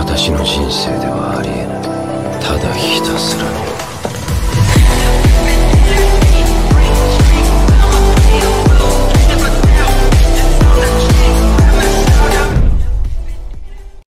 私の人生ではありえない。ただひたすらの